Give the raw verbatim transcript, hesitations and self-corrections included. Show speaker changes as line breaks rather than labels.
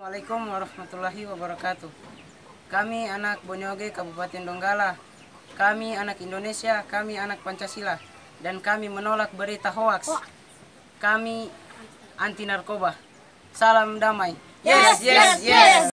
Assalamualaikum warahmatullahi wabarakatuh. Kami anak Bonyoge Kabupaten Donggala. Kami anak Indonesia, kami anak Pancasila. Dan kami menolak berita hoaks. Kami anti narkoba. Salam damai.
Yes, yes, yes.